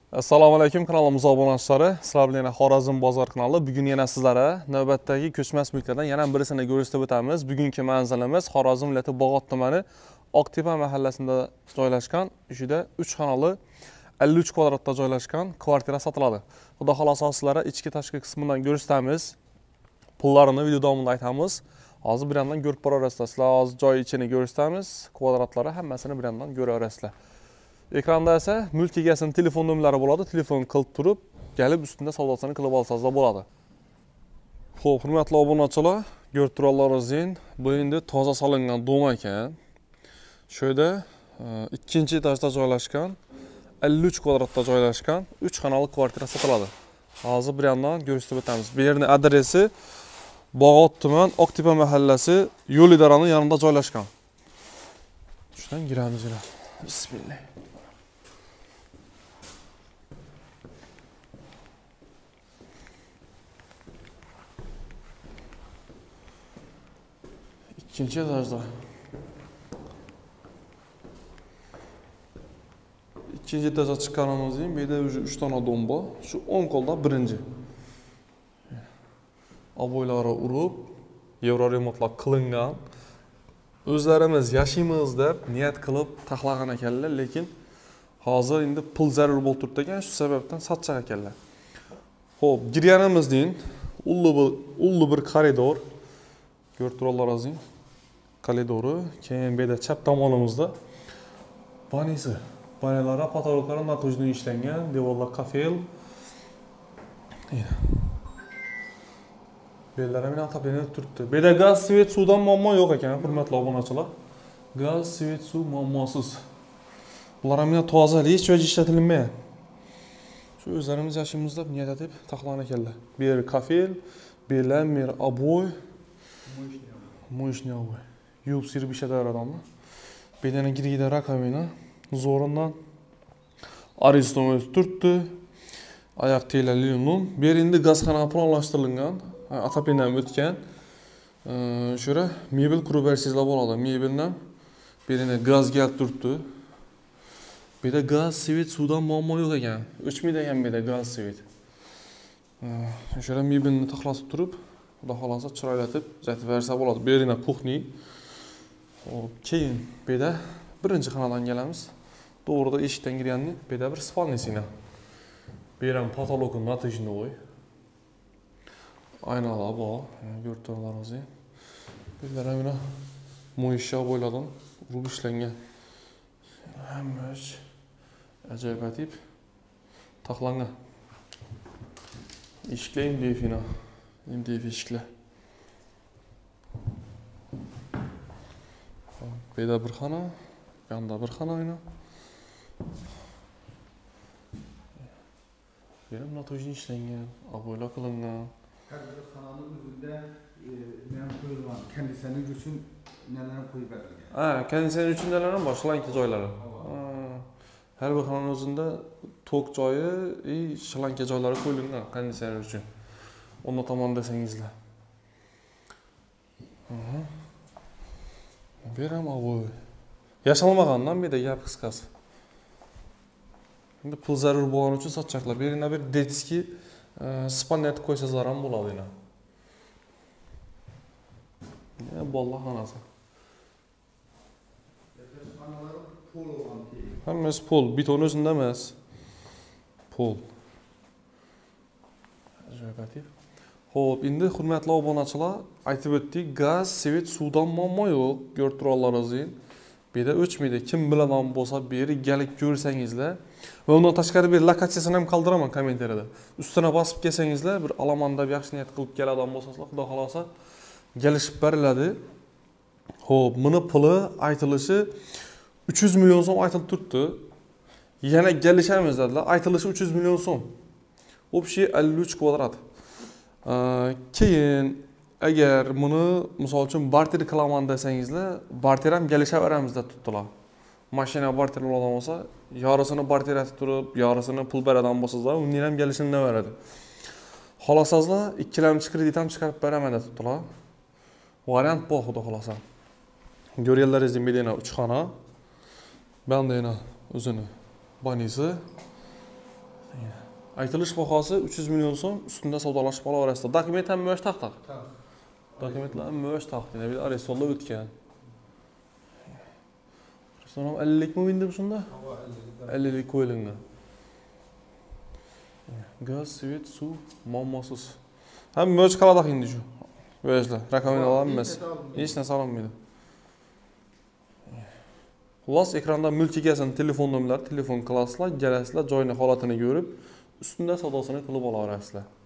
Assalomu alaykum, kanalimiz obunachilari. Sizlar bilan Xorazm bozor kanali. Bugun yana sizlarga navbatdagi ko'chmas mulklardan yana birisini ko'rsatib o'tamiz. Bugungi manzilimiz Xorazm viloyati Bog'ot tumani Oqtepa mahallasida joylashgan, ichida 3 xonali 53 kvadratda joylashgan kvartira sotiladi. Xudo xolosa sizlarga ichki tashqi qismidan ko'rsatamiz. Pullarini video davomida aytamiz. Hozir bir yandan ko'rib borasizlar. Sizlar hozir joy ichini ko'rsatamiz. Kvadratlari hammasini bir yandan ko'raverasizlar. Ekranda esa mulk egasini telefon nomerlari bo'ladi. Telefon qilib turib, kelib ustida savdosini qilib olsangiz bo'ladi. Xo'p, hurmatli obunachilar, ko'rib turganlaringizdek, bu endi toza solingan dom ekan. Shu yerda ikkinchi etajda joylashgan, 53 kvadratda joylashgan 3 xonali kvartira sotiladi. Hozir bir yandan ko'rsatib o'tamiz. Bu yerning adresi Bog'ot tuman Oqtepa mahallasi, yo'l idorasining yonida joylashgan. Shundan giramiz. Bismillah. İkinci etajda. İkinci etaja chiqqanimizdan bu yerda 3 tane domba. Şu 10 qo'lda birinchi. Aboylari urib, yevro remontlar qilingan. O'zlarimiz yashaymiz deb niyat qilib taxlagan ekanlar, lekin hozir endi pul zarur bo'lib turibdi ekan, shu sababdan sotchaq ekanlar. Xo'p, girganimizdan ulli bir koridor. Ko'rib turganlaringizdek, koridori, keyin bu yerda chap tomonimizda vanisi. Vanilara patologlari natojdan ishlangan, devorlar kafel. Bellar ham ataplanib turibdi. Bu yerda gaz, svet, suvdan muammo yo'q ekan, hurmatli obunachilar. Gaz, svet, suv muammosiz. Bular ham toza, hech joyda ishlatilmagan. Shu o'zlarimiz yashaymiz deb niyat etib taxlagan ekanlar. Bu yer kafel, belamir, aboy, mo'yishni aboy. Yuvib sirib ishlatadiganmi? Bu yerdan girgida rakovina, zo'rindan ariston o'tib turibdi. Oyoq tela linoleum. Bu yer endi gazxona planlashtirilgan. Ataplanib o'tgan. Shura mebel qurib bersizlar bo'ladi. Mebeldan birine gaz kelib turibdi. Bu yerda gaz, svet, suvdan muammo yo'q ekan. O'chmaydi ekan bu yerda gaz, svet. Shura mebelni taxlatib turib, xudo xolasa chiroylatib uzatib bersa bo'ladi. Bu yerina kuxni. Hop, keyin bu yerda birinchi xonadan kelamiz. To'g'rida eshikdan kirganni, bu yerda bir spalnisina. Bu yer ham patolog natijnoy. Aynalar bor, ko'rib turganlaringizdek. Bizlar ham mana mo'yishcha bo'yladan urib ishlangan. Hammash ajoyib atib taxlangan. Eshiklar MDF-na. MDF eshiklar. Bu yerda bir xona, bu yoqda bir xona ayna. Bu ham natojdan ishlangan, aboylar qilingan. Her bir kanalın üzerinde ne koyulgan, kendisinin için neler koyup verilgan. Kendisinin için neler var? Şalanki joylari. Her bir kanalın üzerinde tok joyi, şalanki joylari koyulgan kendisinin için. Onu tamam desengizler. Bir ama bu. Yaşanmagandan bir de gap qisqasi. Endi pul zarur bo'lgani uchun sotchaqlar. Bu yerda bir detski spanet qo'ysangizlar ham bo'ladi yana. Bolalar xonasi. Anaları pol olan ki. Hammasi pol, beton o'zida emas. Pol. Ajoyib. Xo'p, endi hurmatli obunachilar, aytib o'tdik, gaz, svet, suvdan muammo yo'q. Ko'rib turganlaringizdek. Bu yerda o'chmaydi. Kim biladigan bo'lsa, bu yerga kelib ko'rsangizlar. Va undan tashqari bir lokatsiyasini ham qoldiraman kommentariyada. Ustuna bosib kelsangizlar, bir alamanda bir yaxshi niyat qilib keladigan bo'lsangiz, xudo xolasa kelishib beriladi. Xo'p, buni puli aytilishi 300 million so'm aytilib turibdi. Yana kelishamiz dedilar. Aytilishi 300 million so'm. Общий 53 kvadrat. Keyin agar buni misol uchun barter qilaman desangizlar, barter ham kelishaveramiz deb tutdilar. Mashina barter oladigan bo'lsa, yarısını barter etib turib, yarısını pul beradigan bo'lsangizlar, undan ham kelishini beradi. Xohlasangizlar, ikkilamchi kredit ham chiqarib beraman deb tutdilar. Variant bu, xudo xolasa. Ko'rganlaringizdek, bu yerda 3 xona. Ben de yana o'zini banisi. Aytilish bahosi 300 million so'm, ustida savdolashib olaverasizlar. Dokument ham mo'sh taqtaq. Dokumentlar ham mo'sh taqtaq. Bir arestolda o'tgan. Restoran 50 mi bindim shunda? 50 qo'yilgan. Gaz, svet, suv, muammosiz. Ham mo'sh qaladak endi shu. Bo'ylar, rekomendatsiya emas. Hech narsa olmaydi. Xullas ekranda multigasin telefon nomerlari, telefon klasslar, galaslar, joyini holatini ko'rib, ustida savdosini qilib olaverasizlar.